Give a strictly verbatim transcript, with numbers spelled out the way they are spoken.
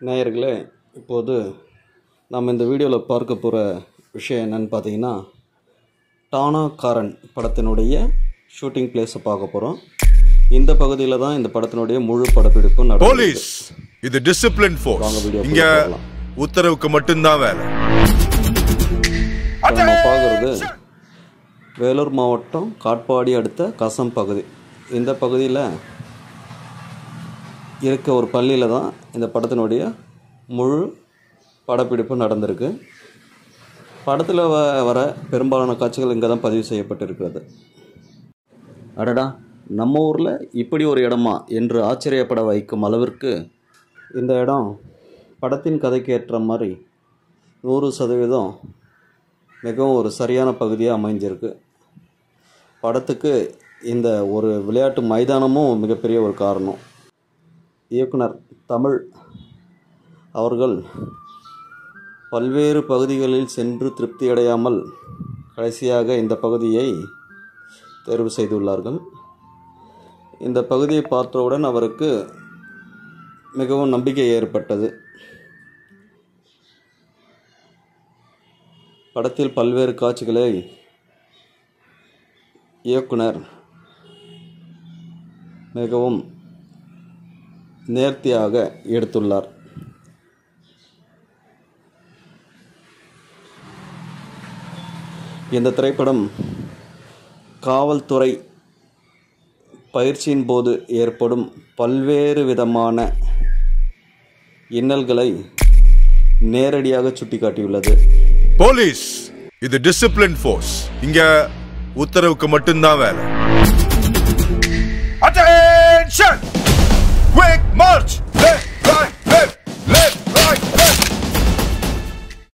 நேயர்களே, இப்போது நம்ம இந்த வீடியோவில் பார்க்க போகிற விஷயம் என்னன்னு பார்த்தீங்கன்னா, டானாக்காரன் படத்தினுடைய ஷூட்டிங் பிளேஸை பார்க்க போகிறோம். இந்த பகுதியில் தான் இந்த படத்தினுடைய முழு படப்பிடிப்பு நடக்கும். போலீஸ் இது டிசிப்ளின் ஃபோர்ஸ். இங்க உத்தரவுக்கு மட்டும்தான் வேலை. நம்ம பார்க்குறது வேலூர் மாவட்டம் காட்பாடி அடுத்த கசம் பகுதி. இந்த பகுதியில் இருக்க ஒரு பள்ளியில் தான் இந்த படத்தினுடைய முழு படப்பிடிப்பு நடந்திருக்கு. படத்தில் வ வர பெரும்பாலான காட்சிகள் இங்கே தான் பதிவு செய்யப்பட்டிருக்கிறது. அடடா, நம்ம ஊரில் இப்படி ஒரு இடமா என்று ஆச்சரியப்பட வைக்கும் அளவிற்கு இந்த இடம் படத்தின் கதைக்கு ஏற்ற மாதிரி நூறு சதவீதம் மிகவும் ஒரு சரியான பகுதியாக அமைஞ்சிருக்கு. படத்துக்கு இந்த ஒரு விளையாட்டு மைதானமும் மிகப்பெரிய ஒரு காரணம். இயக்குனர் தமிழ் அவர்கள் பல்வேறு பகுதிகளில் சென்று திருப்தியடையாமல் கடைசியாக இந்த பகுதியை தேர்வு செய்துள்ளார்கள். இந்த பகுதியை பார்த்தவுடன் அவருக்கு மிகவும் நம்பிக்கை ஏற்பட்டது. படத்தில் பல்வேறு காட்சிகளை இயக்குனர் மிகவும் நேர்த்தியாக எடுத்துள்ளார். இந்த திரைப்படம் காவல்துறை பயிற்சியின் போது ஏற்படும் பல்வேறு விதமான இன்னல்களை நேரடியாக சுட்டிக்காட்டியுள்ளது. போலீஸ் இது டிசிப்ளின் ஃபோர்ஸ். இங்க உத்தரவுக்கு மட்டும்தான் வேலை. Attention! Quick march!